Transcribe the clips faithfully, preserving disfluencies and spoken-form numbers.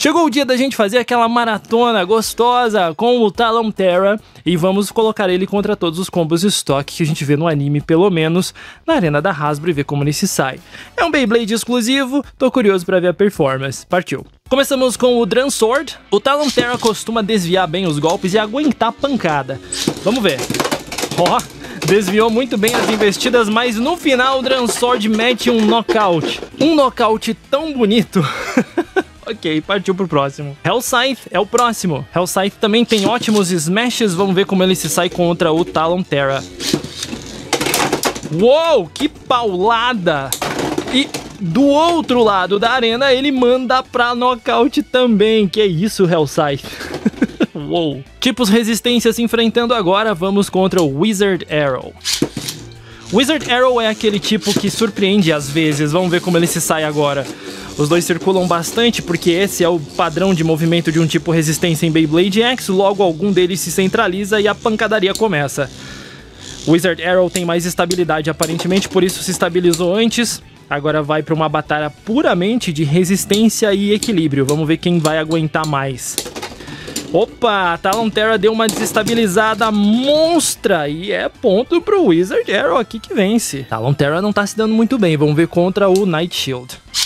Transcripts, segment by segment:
Chegou o dia da gente fazer aquela maratona gostosa com o Talon Terra e vamos colocar ele contra todos os combos de estoque que a gente vê no anime, pelo menos na arena da Hasbro, e ver como ele se sai. É um Beyblade exclusivo, tô curioso pra ver a performance. Partiu! Começamos com o Drum Sword. O Talon Terra costuma desviar bem os golpes e aguentar a pancada. Vamos ver. Ó, oh, desviou muito bem as investidas, mas no final o Drum Sword mete um knockout. Um knockout tão bonito. Ok, partiu pro próximo. Hellscythe é o próximo. Hellscythe também tem ótimos smashes. Vamos ver como ele se sai contra o Talon Terra. Uou, que paulada! E do outro lado da arena ele manda pra nocaute também. Que isso, Hellscythe? Uou. Tipos resistência se enfrentando agora. Vamos contra o Wizard Arrow. Wizard Arrow é aquele tipo que surpreende às vezes. Vamos ver como ele se sai agora. Os dois circulam bastante porque esse é o padrão de movimento de um tipo resistência em Beyblade X. Logo algum deles se centraliza e a pancadaria começa. Wizard Arrow tem mais estabilidade aparentemente, por isso se estabilizou antes. Agora vai para uma batalha puramente de resistência e equilíbrio. Vamos ver quem vai aguentar mais. Opa, a Talon Terra deu uma desestabilizada monstra e é ponto pro Wizard Arrow aqui que vence. Talon Terra não tá se dando muito bem, vamos ver contra o Night Shield.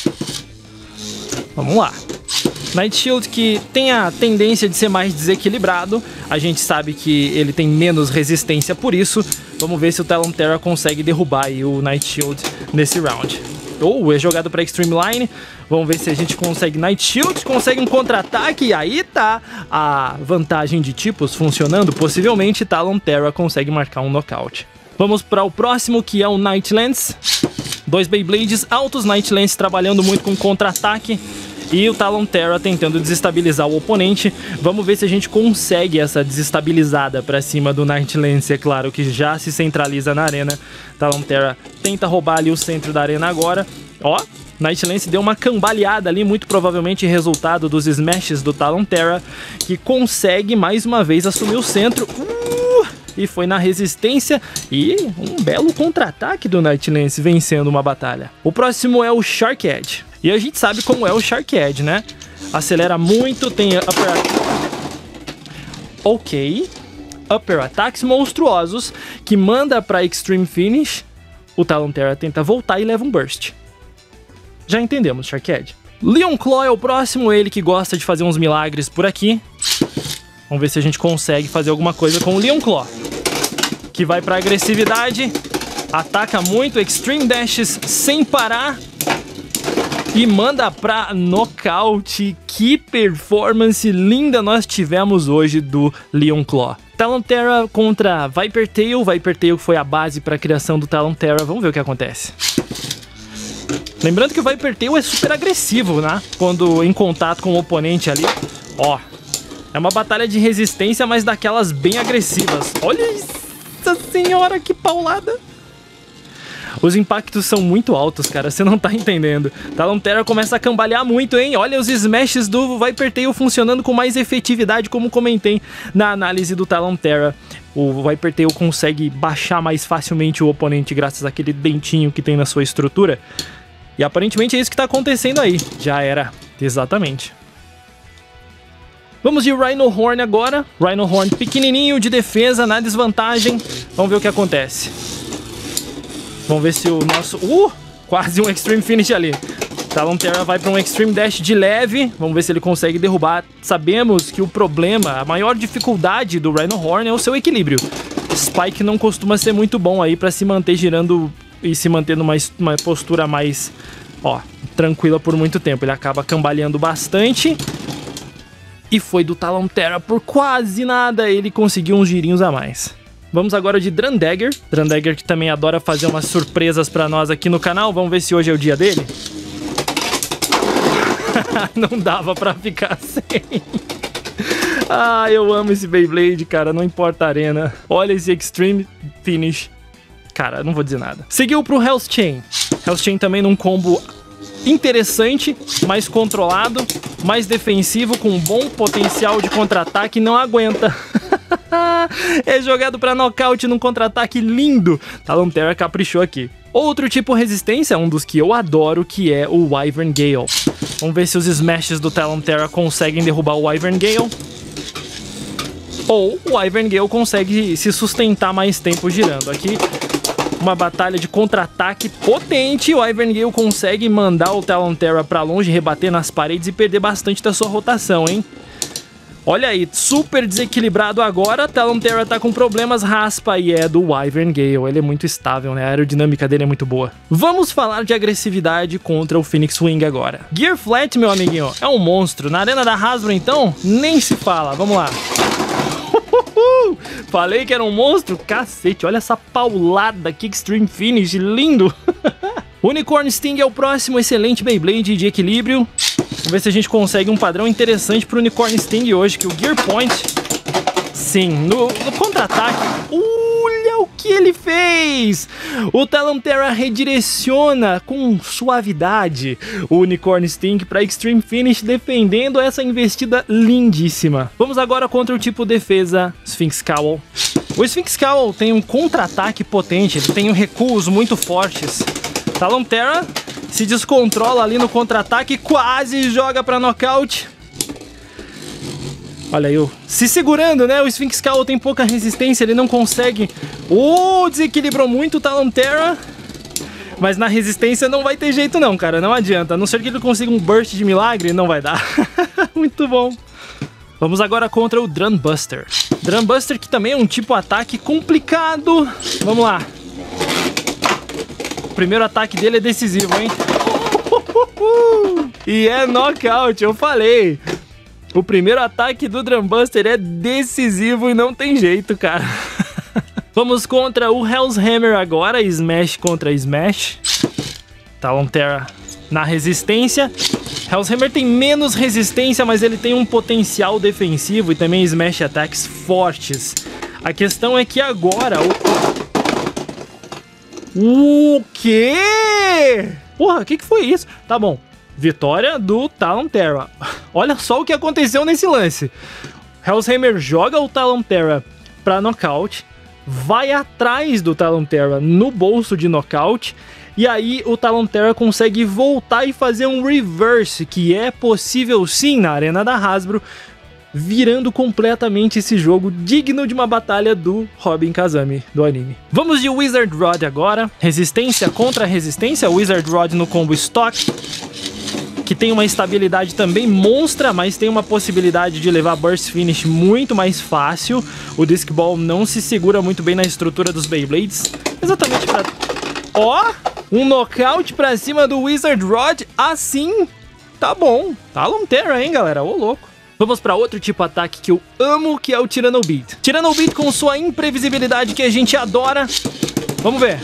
Vamos lá. Night Shield, que tem a tendência de ser mais desequilibrado, a gente sabe que ele tem menos resistência por isso. Vamos ver se o Talon Terra consegue derrubar aí o Night Shield nesse round. Ou oh, é jogado para Extreme Line. Vamos ver se a gente consegue Night Shield, consegue um contra-ataque, e aí tá a vantagem de tipos funcionando. Possivelmente Talon Terra consegue marcar um knockout. Vamos para o próximo, que é o Night Lance. Dois Beyblades altos, Night Lance trabalhando muito com contra-ataque e o Talon Terra tentando desestabilizar o oponente. Vamos ver se a gente consegue essa desestabilizada pra cima do Night Lance, é claro, que já se centraliza na arena. Talon Terra tenta roubar ali o centro da arena agora. Ó, Night Lance deu uma cambaleada ali, muito provavelmente resultado dos smashes do Talon Terra, que consegue mais uma vez assumir o centro. Uh, e foi na resistência e um belo contra-ataque do Night Lance vencendo uma batalha. O próximo é o Shark Edge. E a gente sabe como é o Shark Edge, né? Acelera muito, tem upper... Ok. Upper attacks monstruosos, que manda pra Extreme Finish. O Talon Terra tenta voltar e leva um burst. Já entendemos, Shark Edge. Leon Claw é o próximo, ele que gosta de fazer uns milagres por aqui. Vamos ver se a gente consegue fazer alguma coisa com o Leon Claw. Que vai pra agressividade, ataca muito, Extreme Dashes sem parar. E manda pra nocaute. Que performance linda nós tivemos hoje do Leon Claw. Talon Terra contra Viper Tail. Viper Tail foi a base para a criação do Talon Terra. Vamos ver o que acontece. Lembrando que o Viper Tail é super agressivo, né? Quando em contato com o oponente ali. Ó, é uma batalha de resistência, mas daquelas bem agressivas. Olha isso, senhora, que paulada! Os impactos são muito altos, cara, você não tá entendendo. Talon Terra começa a cambalear muito, hein? Olha os smashes do Viper Tail funcionando com mais efetividade, como comentei na análise do Talon Terra. O Viper Tail consegue baixar mais facilmente o oponente graças àquele dentinho que tem na sua estrutura. E aparentemente é isso que tá acontecendo aí. Já era, exatamente. Vamos de Rhino Horn agora. Rhino Horn pequenininho, de defesa, na desvantagem. Vamos ver o que acontece. Vamos ver se o nosso... Uh! Quase um Extreme Finish ali. Talon Terra vai para um Extreme Dash de leve. Vamos ver se ele consegue derrubar. Sabemos que o problema, a maior dificuldade do Rhino Horn é o seu equilíbrio. Spike não costuma ser muito bom aí para se manter girando e se manter numa uma postura mais, ó, tranquila por muito tempo. Ele acaba cambaleando bastante. E foi do Talon Terra por quase nada. Ele conseguiu uns girinhos a mais. Vamos agora de Drum Dagger. Drum Dagger que também adora fazer umas surpresas pra nós aqui no canal. Vamos ver se hoje é o dia dele. Não dava pra ficar sem. Ah, eu amo esse Beyblade, cara. Não importa a arena. Olha esse Extreme Finish. Cara, não vou dizer nada. Seguiu pro Hell's Chain. Hell's Chain também num combo interessante, mais controlado, mais defensivo, com um bom potencial de contra-ataque. Não aguenta. É jogado pra nocaute num contra-ataque lindo. Talon Terra caprichou aqui. Outro tipo resistência, um dos que eu adoro, que é o Wyvern Gale. Vamos ver se os smashes do Talon Terra conseguem derrubar o Wyvern Gale. Ou o Wyvern Gale consegue se sustentar mais tempo girando. Aqui, uma batalha de contra-ataque potente. O Wyvern Gale consegue mandar o Talon Terra pra longe, rebater nas paredes e perder bastante da sua rotação, hein? Olha aí, super desequilibrado agora. Talon Terra tá com problemas, raspa e é do Wyvern Gale. Ele é muito estável, né? A aerodinâmica dele é muito boa. Vamos falar de agressividade contra o Phoenix Wing agora. Gear Flat, meu amiguinho, é um monstro. Na arena da Hasbro, então, nem se fala. Vamos lá. Falei que era um monstro? Cacete, olha essa paulada. Que Extreme Finish, lindo. Unicorn Sting é o próximo excelente Beyblade de equilíbrio. Vamos ver se a gente consegue um padrão interessante pro Unicorn Sting hoje, que o Gear Point, sim, no, no contra-ataque, olha o que ele fez! O Talon Terra redireciona com suavidade o Unicorn Sting para Extreme Finish, defendendo essa investida lindíssima. Vamos agora contra o tipo defesa Sphinx Cowl. O Sphinx Cowl tem um contra-ataque potente, ele tem recuos muito fortes. Talon Terra se descontrola ali no contra-ataque, quase joga pra nocaute. Olha aí, se segurando, né? O Sphinx Cowl tem pouca resistência, ele não consegue. Oh, desequilibrou muito o Talon Terra. Mas na resistência não vai ter jeito não, cara, não adianta. A não ser que ele consiga um burst de milagre, não vai dar. Muito bom. Vamos agora contra o Drum Buster. Drum Buster que também é um tipo ataque complicado. Vamos lá. O primeiro ataque dele é decisivo, hein? E é knockout, eu falei. O primeiro ataque do Drum Buster é decisivo e não tem jeito, cara. Vamos contra o Hell's Hammer agora, Smash contra Smash. Talon Terra na resistência. Hell's Hammer tem menos resistência, mas ele tem um potencial defensivo e também Smash Attacks fortes. A questão é que agora o... O quê? Porra, o que, que foi isso? Tá bom, vitória do Talon Terra. Olha só o que aconteceu nesse lance. Hell's Hammer joga o Talon Terra pra nocaute, vai atrás do Talon Terra no bolso de nocaute, e aí o Talon Terra consegue voltar e fazer um reverse, que é possível sim na arena da Hasbro, virando completamente esse jogo digno de uma batalha do Robin Kazami, do anime. Vamos de Wizard Rod agora. Resistência contra resistência. Wizard Rod no combo Stock, que tem uma estabilidade também monstra, mas tem uma possibilidade de levar Burst Finish muito mais fácil. O Disc Ball não se segura muito bem na estrutura dos Beyblades. Exatamente pra... Ó! Um nocaute pra cima do Wizard Rod. Assim, tá bom. Talon Terra, hein, galera? Ô, louco. Vamos para outro tipo de ataque que eu amo, que é o Tyranno Beat. Tyranno Beat com sua imprevisibilidade que a gente adora. Vamos ver.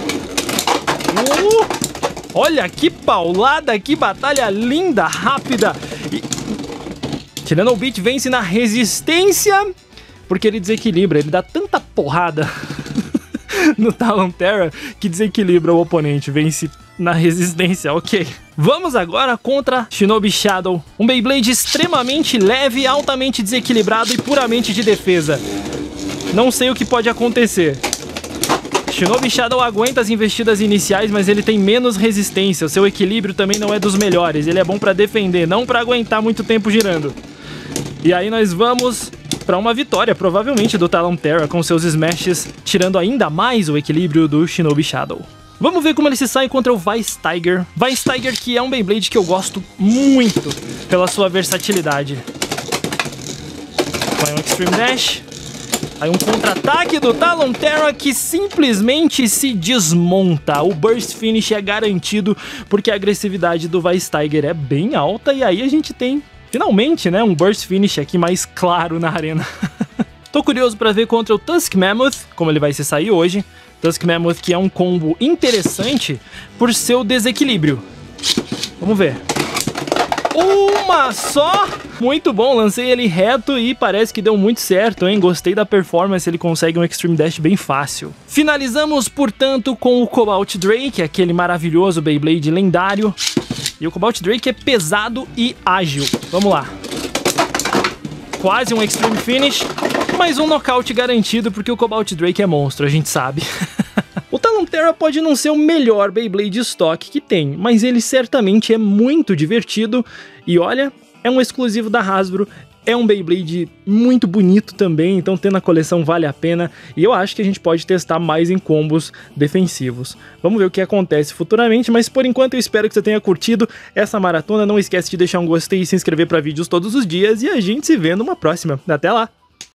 Uh, olha que paulada, que batalha linda, rápida. E... Tyranno Beat vence na resistência, porque ele desequilibra, ele dá tanta porrada no Talon Terra que desequilibra o oponente, vence na resistência, ok. Vamos agora contra Shinobi Shadow, um Beyblade extremamente leve, altamente desequilibrado e puramente de defesa. Não sei o que pode acontecer. Shinobi Shadow aguenta as investidas iniciais, mas ele tem menos resistência. O seu equilíbrio também não é dos melhores. Ele é bom para defender, não para aguentar muito tempo girando. E aí nós vamos para uma vitória, provavelmente, do Talon Terra, com seus smashes, tirando ainda mais o equilíbrio do Shinobi Shadow. Vamos ver como ele se sai contra o Vice Tiger. Vice Tiger, que é um Beyblade que eu gosto muito pela sua versatilidade. Vai um Extreme Dash. Aí um contra-ataque do Talon Terra que simplesmente se desmonta. O Burst Finish é garantido porque a agressividade do Vice Tiger é bem alta. E aí a gente tem, finalmente, né, um Burst Finish aqui mais claro na arena. Tô curioso para ver contra o Tusk Mammoth, como ele vai se sair hoje. Tusk Mammoth, que é um combo interessante por seu desequilíbrio. Vamos ver. Uma só! Muito bom, lancei ele reto e parece que deu muito certo, hein? Gostei da performance, ele consegue um Extreme Dash bem fácil. Finalizamos, portanto, com o Cobalt Drake, aquele maravilhoso Beyblade lendário. E o Cobalt Drake é pesado e ágil. Vamos lá. Quase um Extreme Finish, mas um nocaute garantido porque o Cobalt Drake é monstro, a gente sabe. O Talon Talonterra pode não ser o melhor Beyblade Stock que tem, mas ele certamente é muito divertido e olha, é um exclusivo da Hasbro. É um Beyblade muito bonito também, então ter na coleção vale a pena. E eu acho que a gente pode testar mais em combos defensivos. Vamos ver o que acontece futuramente, mas por enquanto eu espero que você tenha curtido essa maratona. Não esquece de deixar um gostei e se inscrever para vídeos todos os dias. E a gente se vê numa próxima. Até lá!